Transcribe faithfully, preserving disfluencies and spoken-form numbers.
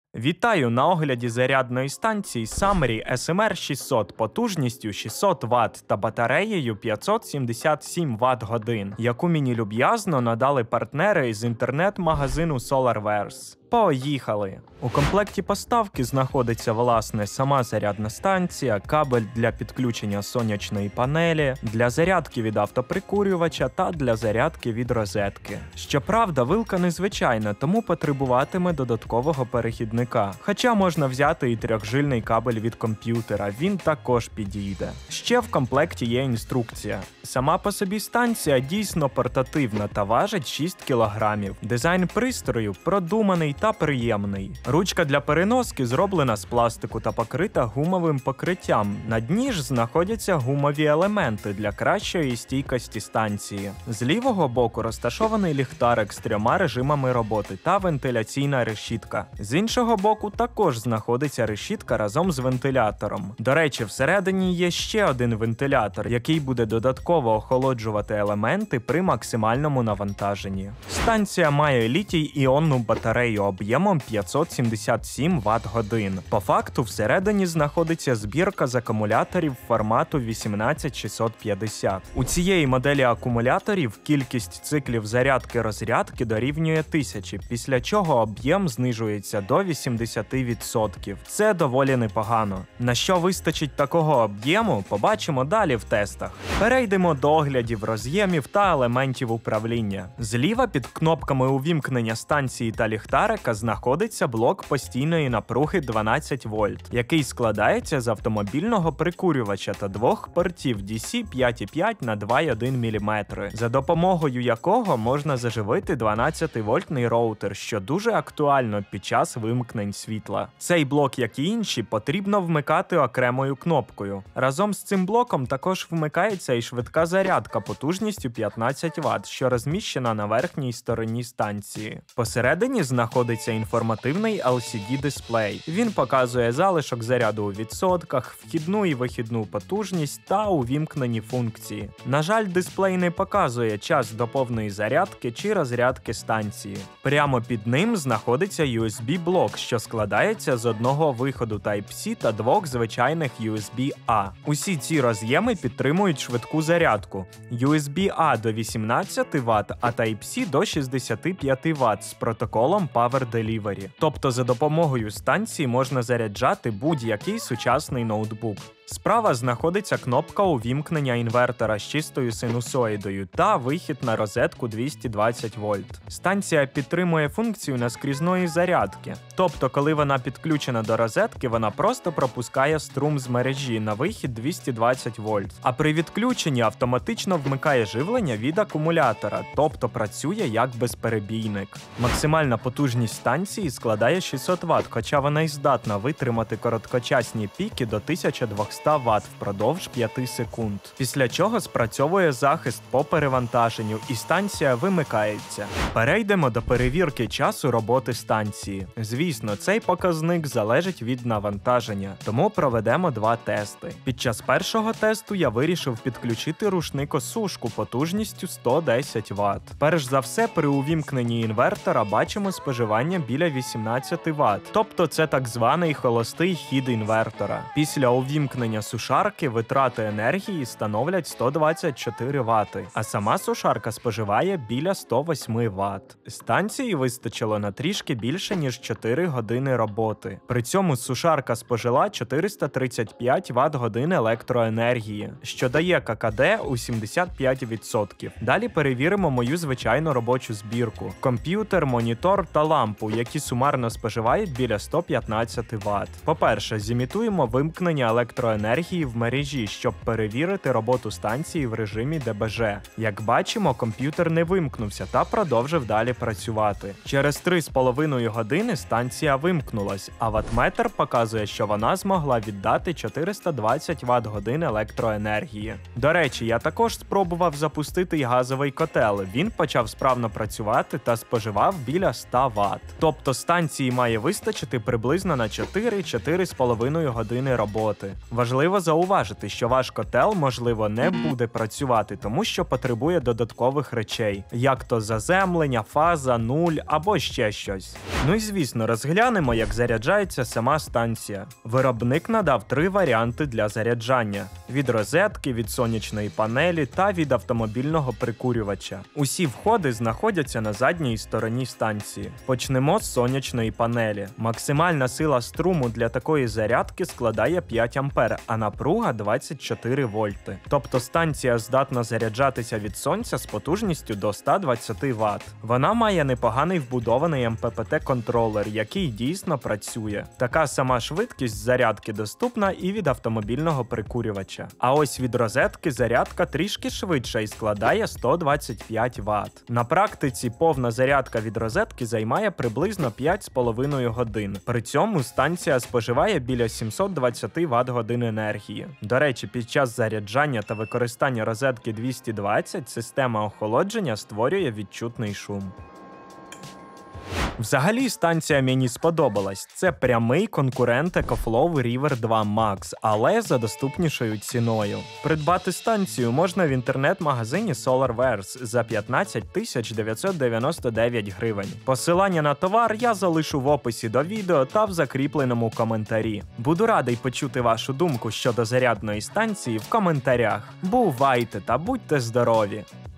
Вітаю на огляді зарядної станції Summary ес ем ар шістсот потужністю шістсот ватт та батареєю п'ятсот сімдесят сім ватт-годин, яку мені люб'язно надали партнери із інтернет-магазину SolarWares. Поїхали! У комплекті поставки знаходиться, власне, сама зарядна станція, кабель для підключення сонячної панелі, для зарядки від автоприкурювача та для зарядки від розетки. Щоправда, вилка незвичайна, тому потребуватиме додаткового перехідника. Хоча можна взяти і трьохжильний кабель від комп'ютера, він також підійде. Ще в комплекті є інструкція. Сама по собі станція дійсно портативна та важить шість кілограмів. Дизайн пристрою продуманий та приємний. Ручка для переноски зроблена з пластику та покрита гумовим покриттям. На дні ж знаходяться гумові елементи для кращої стійкості станції. З лівого боку розташований ліхтарик з трьома режимами роботи та вентиляційна решітка. З іншого боку також знаходиться решітка разом з вентилятором. До речі, всередині є ще один вентилятор, який буде додатково охолоджувати елементи при максимальному навантаженні. Станція має літій-іонну батарею об'ємом п'ятсот сімдесят сім ватт-годин. По факту всередині знаходиться збірка з акумуляторів формату вісімнадцять шістсот п'ятдесят. У цієї моделі акумуляторів кількість циклів зарядки-розрядки дорівнює тисячі, після чого об'єм знижується до вісімдесят відсотків. Це доволі непогано. На що вистачить такого об'єму, побачимо далі в тестах. Перейдемо до оглядів роз'ємів та елементів управління. Зліва під кнопками увімкнення станції та ліхтарика знаходиться блок постійної напруги дванадцять вольт, який складається з автомобільного прикурювача та двох портів ді сі п'ять і п'ять на два і один міліметри, за допомогою якого можна заживити дванадцятивольтний роутер, що дуже актуально під час вимкнень світла. Цей блок, як і інші, потрібно вмикати окремою кнопкою. Разом з цим блоком також вмикається і швидка зарядка потужністю п'ятнадцять ватт, що розміщена на верхній стороні станції. Посередині знаходиться інформативний ел сі ді-дисплей. Він показує залишок заряду у відсотках, вхідну і вихідну потужність та увімкнені функції. На жаль, дисплей не показує час до повної зарядки чи розрядки станції. Прямо під ним знаходиться ю ес бі-блок, що складається з одного виходу Type-C та двох звичайних ю ес бі-A. Усі ці роз'єми підтримують швидку зарядку. ю ес бі-A до вісімнадцяти ватт, а Type-C до шістдесят п'ять ватт з протоколом Power Delivery. Тобто за допомогою станції можна заряджати будь-який сучасний ноутбук. Справа знаходиться кнопка увімкнення інвертора з чистою синусоїдою та вихід на розетку двісті двадцять вольт. Станція підтримує функцію наскрізної зарядки. Тобто, коли вона підключена до розетки, вона просто пропускає струм з мережі на вихід двісті двадцять вольт. А при відключенні автоматично вмикає живлення від акумулятора, тобто працює як безперебійник. Максимальна потужність станції складає шістсот ватт, хоча вона й здатна витримати короткочасні піки до тисяча двісті ватт впродовж п'яти секунд. Після чого спрацьовує захист по перевантаженню і станція вимикається. Перейдемо до перевірки часу роботи станції. Звісно, цей показник залежить від навантаження, тому проведемо два тести. Під час першого тесту я вирішив підключити рушникосушку потужністю сто десять ватт. Перш за все, при увімкненні інвертора бачимо споживання біля вісімнадцяти ватт, тобто це так званий холостий хід інвертора. Після увімкнення сушарки витрати енергії становлять сто двадцять чотири ватти, а сама сушарка споживає біля сто вісім ватт. Станції вистачило на трішки більше, ніж чотири години роботи. При цьому сушарка спожила чотириста тридцять п'ять ватт-годин електроенергії, що дає ка ка де у сімдесят п'ять відсотків. Далі перевіримо мою звичайну робочу збірку. Комп'ютер, монітор та лампу, які сумарно споживають біля сто п'ятнадцять ватт. По-перше, зімітуємо вимкнення електроенергії енергії в мережі, щоб перевірити роботу станції в режимі де бе же. Як бачимо, комп'ютер не вимкнувся та продовжив далі працювати. Через три з половиною години станція вимкнулась, а ваттметр показує, що вона змогла віддати чотириста двадцять ватт-годин електроенергії. До речі, я також спробував запустити й газовий котел. Він почав справно працювати та споживав біля ста ватт. Тобто станції має вистачити приблизно на чотири - чотири з половиною години роботи. Важливо Важливо зауважити, що ваш котел, можливо, не буде працювати, тому що потребує додаткових речей, як то заземлення, фаза, нуль або ще щось. Ну і звісно, розглянемо, як заряджається сама станція. Виробник надав три варіанти для заряджання: від розетки, від сонячної панелі та від автомобільного прикурювача. Усі входи знаходяться на задній стороні станції. Почнемо з сонячної панелі. Максимальна сила струму для такої зарядки складає п'ять ампер, а напруга двадцять чотири вольти. Тобто станція здатна заряджатися від сонця з потужністю до ста двадцяти ватт. Вона має непоганий вбудований ем пе пе те-контролер, який дійсно працює. Така сама швидкість зарядки доступна і від автомобільного прикурювача. А ось від розетки зарядка трішки швидша і складає сто двадцять п'ять ватт. На практиці повна зарядка від розетки займає приблизно п'ять з половиною годин. При цьому станція споживає біля сімсот двадцять ватт-годин енергії. До речі, під час заряджання та використання розетки двісті двадцять система охолодження створює відчутний шум. Взагалі, станція мені сподобалась. Це прямий конкурент EcoFlow River два Max, але за доступнішою ціною. Придбати станцію можна в інтернет-магазині SolarWares за п'ятнадцять тисяч дев'ятсот дев'яносто дев'ять гривень. Посилання на товар я залишу в описі до відео та в закріпленому коментарі. Буду радий почути вашу думку щодо зарядної станції в коментарях. Бувайте та будьте здорові!